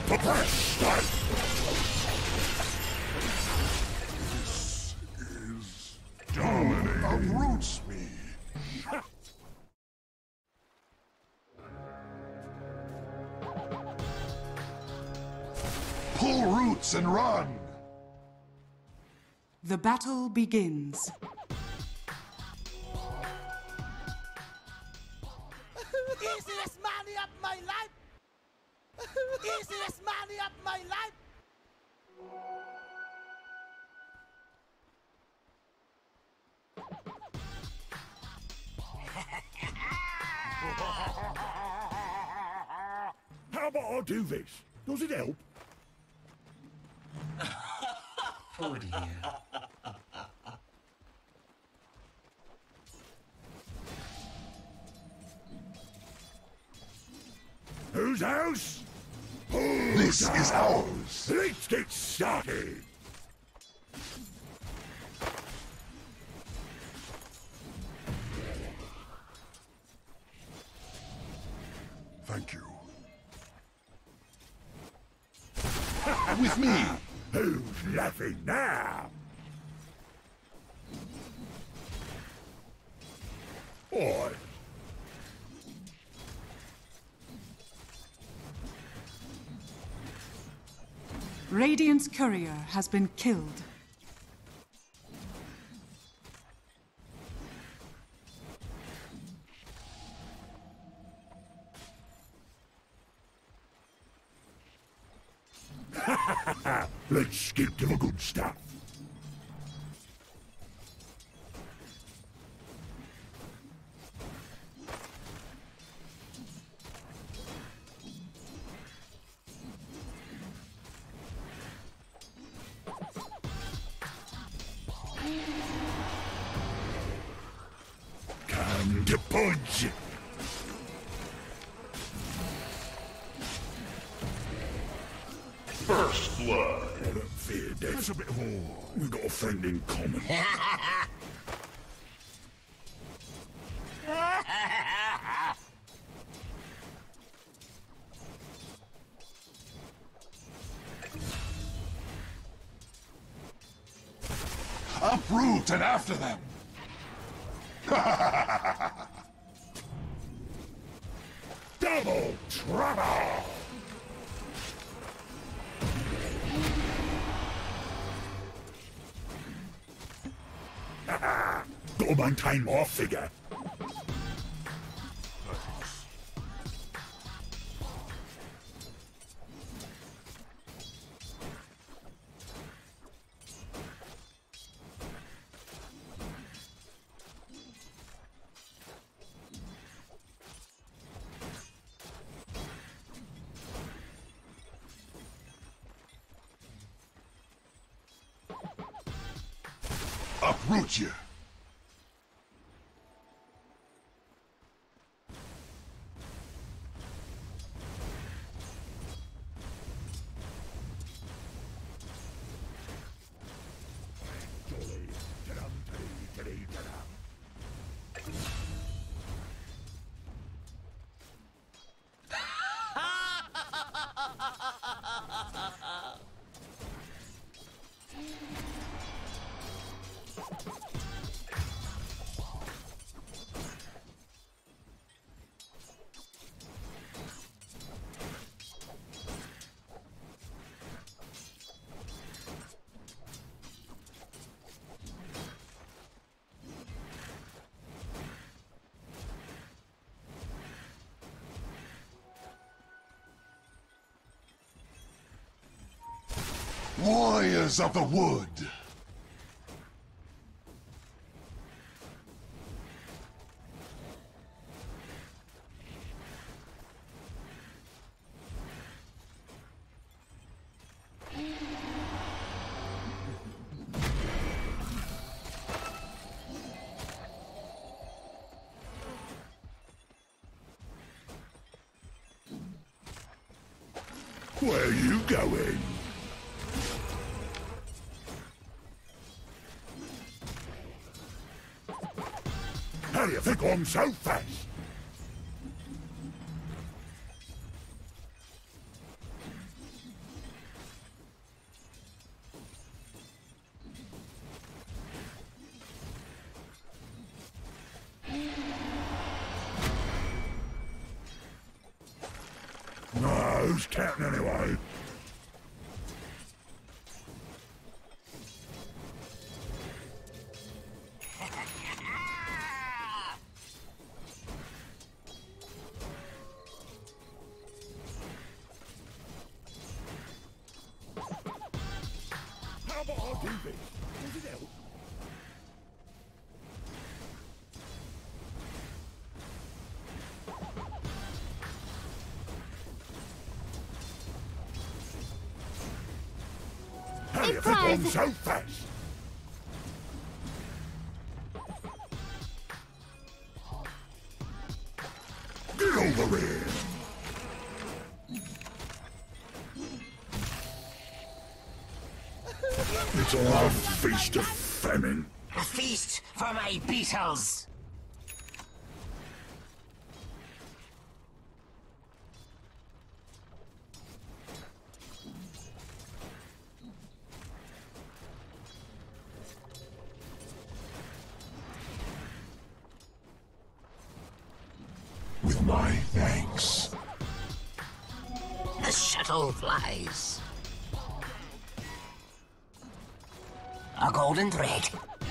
Press start! Dominating. Uproots me. Pull roots and run. The battle begins. Easiest money of my life. Easiest money of my life. How about I do this? Does it help? Oh dear. Whose house? This is ours. Let's get started. Thank you. With me. Who's laughing now? Oi. Radiant's courier has been killed. Let's skip to the good stuff. Come to punch. First blood. I don't fear death. That's a bit of all. We've got a friend in common. Uproot and after them. Double trouble. Gotta maintain my figure. Uproot you. Warriors of the Wood! Where are you going? How do you think I'm so fast? Who's counting anyway? How about I do this? Does it help? How you think I'm so fast? Get over here! It's a feast of famine. A feast for my beetles. With my thanks. The shuttle flies. A golden thread.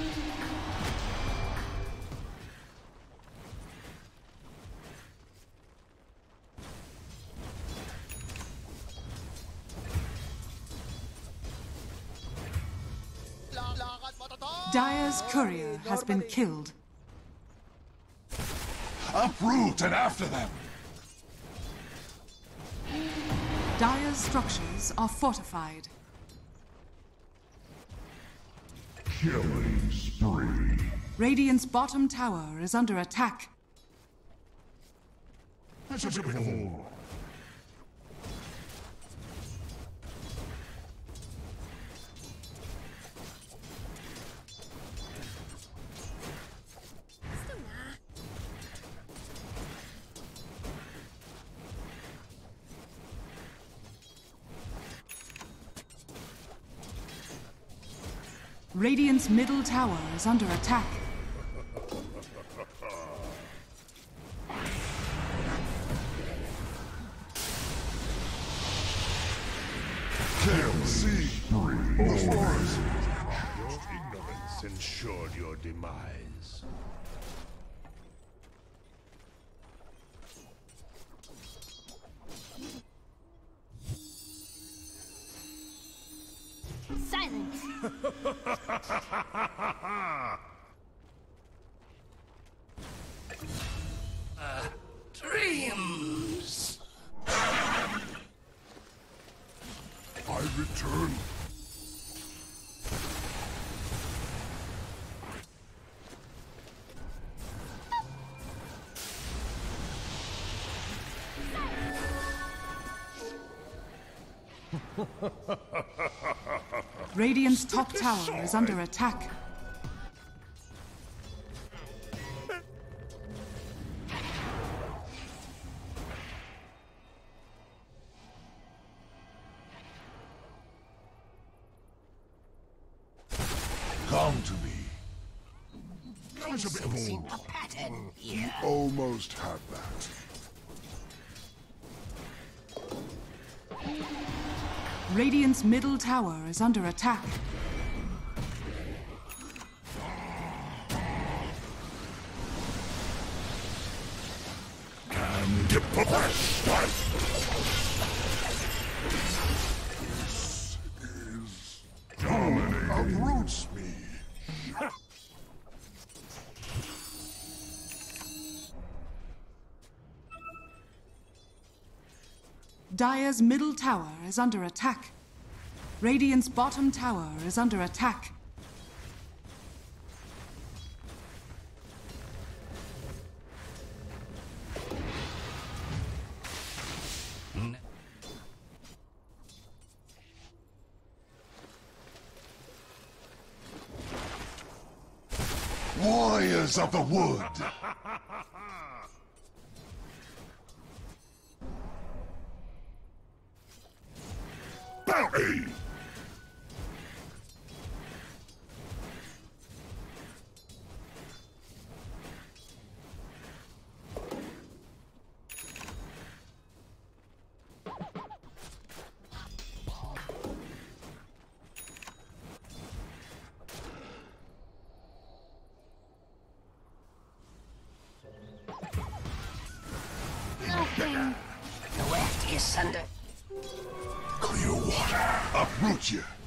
Dire's courier has been killed. Uproot and after them! Dire's structures are fortified. Killing spree. Radiant's bottom tower is under attack. That's a bit more. Radiant's middle tower is under attack. Kill spree. The forest. Your ignorance ensured your demise. Silence! Dreams. I return. Radiant's top tower is under attack. Come to me. That's a bit Sensing more. a pattern here. Almost had that. Radiant's middle tower is under attack. And strike. Is dominating. Uproots me. Dire's middle tower is under attack. Radiant's bottom tower is under attack. Warriors of the wood. Bounty! asunder. Clear water. Uproot you.